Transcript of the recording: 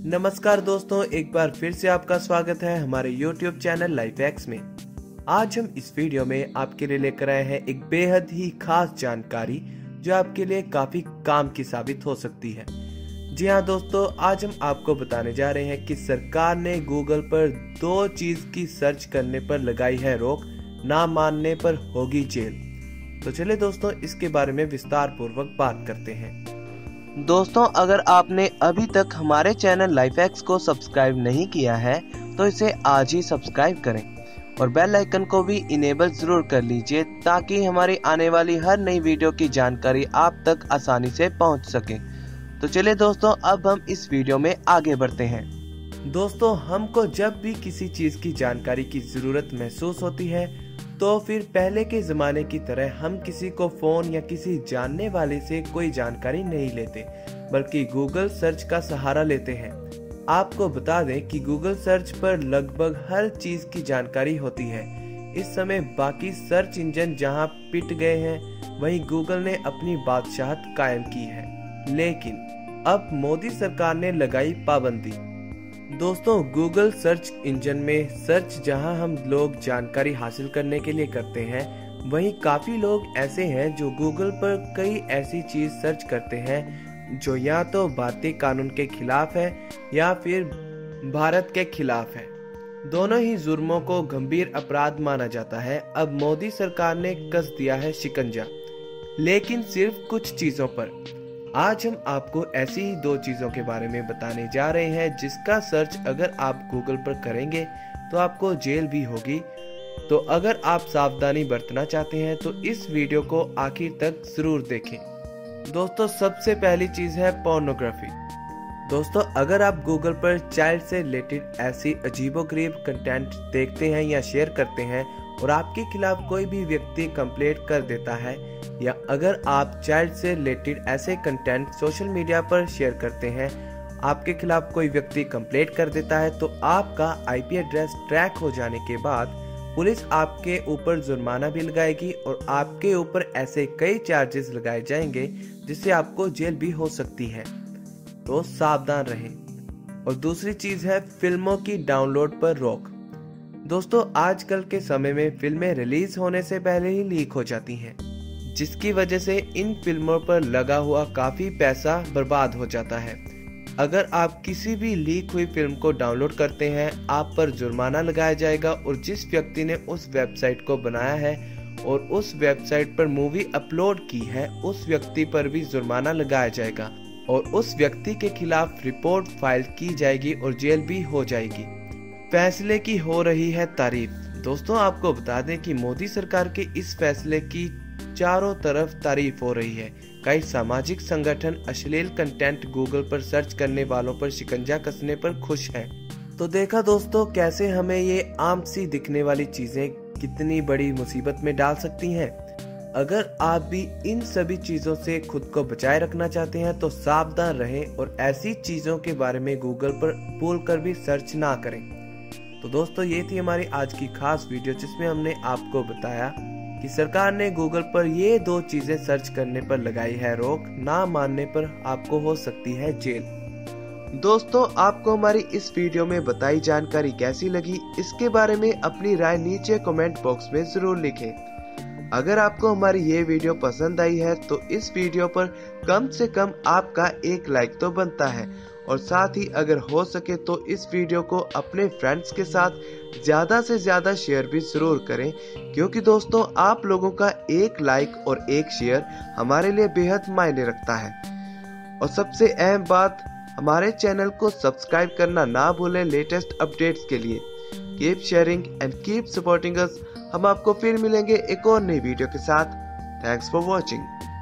नमस्कार दोस्तों, एक बार फिर से आपका स्वागत है हमारे YouTube चैनल लाइफ एक्स में। आज हम इस वीडियो में आपके लिए लेकर आए हैं एक बेहद ही खास जानकारी जो आपके लिए काफी काम की साबित हो सकती है। जी हाँ दोस्तों, आज हम आपको बताने जा रहे हैं कि सरकार ने गूगल पर 2 चीज की सर्च करने पर लगाई है रोक, ना मानने पर होगी जेल। तो चलिए दोस्तों, इसके बारे में विस्तार पूर्वक बात करते हैं। दोस्तों, अगर आपने अभी तक हमारे चैनल लाइफ एक्स को सब्सक्राइब नहीं किया है तो इसे आज ही सब्सक्राइब करें और बेल आइकन को भी इनेबल जरूर कर लीजिए ताकि हमारी आने वाली हर नई वीडियो की जानकारी आप तक आसानी से पहुंच सके। तो चलिए दोस्तों, अब हम इस वीडियो में आगे बढ़ते हैं। दोस्तों, हमको जब भी किसी चीज की जानकारी की जरूरत महसूस होती है तो फिर पहले के जमाने की तरह हम किसी को फोन या किसी जानने वाले से कोई जानकारी नहीं लेते, बल्कि गूगल सर्च का सहारा लेते हैं। आपको बता दें कि गूगल सर्च पर लगभग हर चीज की जानकारी होती है। इस समय बाकी सर्च इंजन जहां पिट गए हैं, वहीं गूगल ने अपनी बादशाहत कायम की है। लेकिन अब मोदी सरकार ने लगाई पाबंदी। दोस्तों, गूगल सर्च इंजन में सर्च जहां हम लोग जानकारी हासिल करने के लिए करते हैं, वहीं काफी लोग ऐसे हैं जो गूगल पर कई ऐसी चीज सर्च करते हैं जो या तो भारतीय कानून के खिलाफ है या फिर भारत के खिलाफ है। दोनों ही जुर्मों को गंभीर अपराध माना जाता है। अब मोदी सरकार ने कस दिया है शिकंजा, लेकिन सिर्फ कुछ चीजों पर। आज हम आपको ऐसी ही 2 चीजों के बारे में बताने जा रहे हैं जिसका सर्च अगर आप गूगल पर करेंगे तो आपको जेल भी होगी। तो अगर आप सावधानी बरतना चाहते हैं तो इस वीडियो को आखिर तक जरूर देखें। दोस्तों, सबसे पहली चीज है पोर्नोग्राफी। दोस्तों, अगर आप गूगल पर चाइल्ड से रिलेटेड ऐसी अजीबोगरीब कंटेंट देखते हैं या शेयर करते हैं और आपके खिलाफ कोई भी व्यक्ति कंप्लेंट कर देता है, या अगर आप चाइल्ड से रिलेटेड ऐसे कंटेंट सोशल मीडिया पर शेयर करते हैं, आपके खिलाफ कोई व्यक्ति कंप्लेंट कर देता है, तो आपका आईपी एड्रेस ट्रैक हो जाने के बाद पुलिस आपके ऊपर जुर्माना भी लगाएगी और आपके ऊपर ऐसे कई चार्जेस लगाए जाएंगे जिससे आपको जेल भी हो सकती है। तो सावधान रहें। और दूसरी चीज है फिल्मों की डाउनलोड पर रोक। दोस्तों, आजकल के समय में फिल्में रिलीज होने से पहले ही लीक हो जाती हैं, जिसकी वजह से इन फिल्मों पर लगा हुआ काफी पैसा बर्बाद हो जाता है। अगर आप किसी भी लीक हुई फिल्म को डाउनलोड करते हैं, आप पर जुर्माना लगाया जाएगा और जिस व्यक्ति ने उस वेबसाइट को बनाया है और उस वेबसाइट पर मूवी अपलोड की है, उस व्यक्ति पर भी जुर्माना लगाया जाएगा और उस व्यक्ति के खिलाफ रिपोर्ट फाइल की जाएगी और जेल भी हो जाएगी। फैसले की हो रही है तारीफ। दोस्तों, आपको बता दें कि मोदी सरकार के इस फैसले की चारों तरफ तारीफ हो रही है। कई सामाजिक संगठन अश्लील कंटेंट गूगल पर सर्च करने वालों पर शिकंजा कसने पर खुश हैं। तो देखा दोस्तों, कैसे हमें ये आम सी दिखने वाली चीजें कितनी बड़ी मुसीबत में डाल सकती हैं। अगर आप भी इन सभी चीजों से खुद को बचाए रखना चाहते हैं तो सावधान रहें और ऐसी चीजों के बारे में गूगल पर भूलकर भी सर्च ना करें। तो दोस्तों, ये थी हमारी आज की खास वीडियो जिसमें हमने आपको बताया कि सरकार ने गूगल पर ये 2 चीजें सर्च करने पर लगाई है रोक, ना मानने पर आपको हो सकती है जेल। दोस्तों, आपको हमारी इस वीडियो में बताई जानकारी कैसी लगी, इसके बारे में अपनी राय नीचे कमेंट बॉक्स में जरूर लिखें। अगर आपको हमारी ये वीडियो पसंद आई है तो इस वीडियो पर कम से कम आपका 1 लाइक तो बनता है और साथ ही अगर हो सके तो इस वीडियो को अपने फ्रेंड्स के साथ ज्यादा से ज्यादा शेयर भी जरूर करें, क्योंकि दोस्तों आप लोगों का 1 लाइक और 1 शेयर हमारे लिए बेहद मायने रखता है। और सबसे अहम बात, हमारे चैनल को सब्सक्राइब करना ना भूलें लेटेस्ट अपडेट्स के लिए। Keep sharing and keep supporting us. हम आपको फिर मिलेंगे एक और नई वीडियो के साथ। Thanks for watching.